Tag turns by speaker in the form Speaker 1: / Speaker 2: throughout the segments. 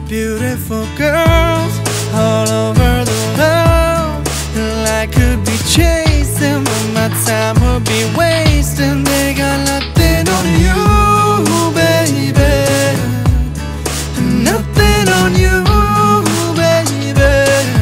Speaker 1: Beautiful girls all over the world, and I could be chasing, but my time would be wasting. They got nothing on you, baby. Nothing on you, baby.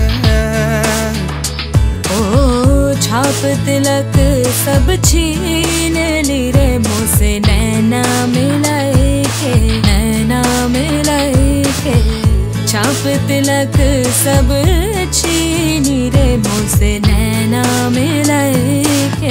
Speaker 2: Oh, छाप तिलक सब छीन ली रे मुझसे, नैना मिलाए के, नैना मिलाए के। छाप तिलक सब छीनी रे मुझसे, नैना मिलाए के।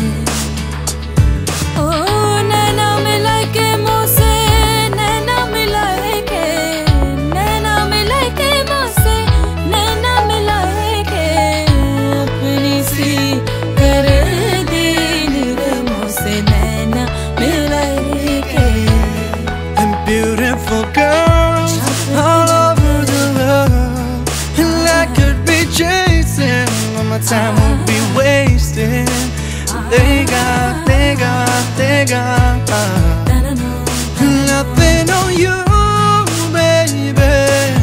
Speaker 2: ओ नैना मिलाए के मुझसे, नैना मिलाए के, नैना मिलाए के मुझसे, नैना मिलाए के। अपनी सी कर दी रे मुझसे, नैना मिलाए के।
Speaker 1: And beautiful girls all over the world, and I could be chasing, but my time won't be wasted. They got nothing on you, baby.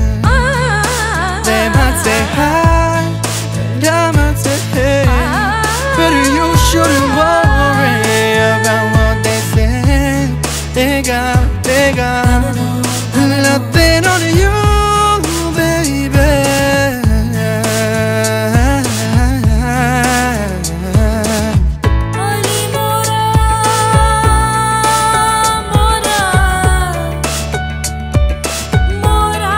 Speaker 1: They might say hi, and I might say hey, but you shouldn't worry about what they say. They got nothing on you, baby.
Speaker 2: Ali mora, mora, mora,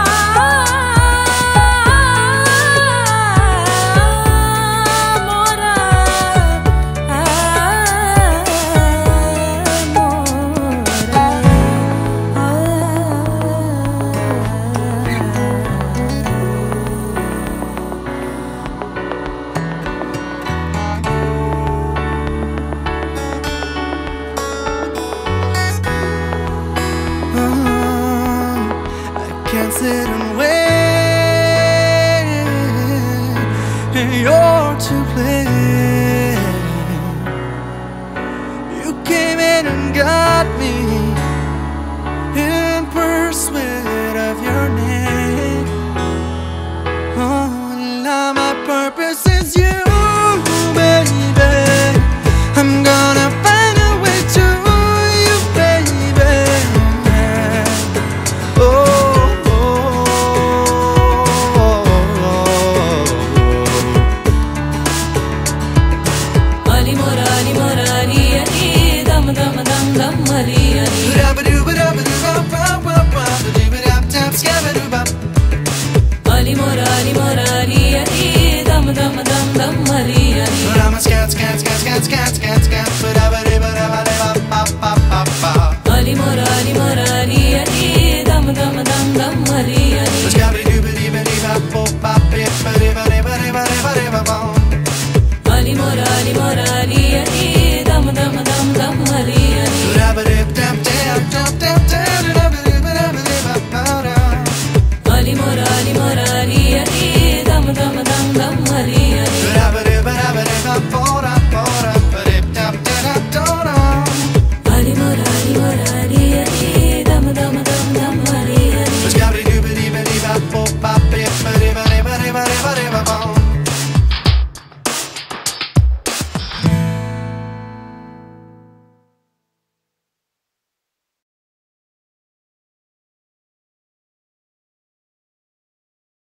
Speaker 1: I can't sit and wait, and you're to blame. You came in and got me in pursuit of your name. Oh, now my purpose is you, baby. I'm gonna find a way to you, baby.
Speaker 2: Ali mora, ali mora, ali ali, dam dam dam dam, ali ali. Ali mora, ali mora, ali ali, dam dam dam dam, ali ali.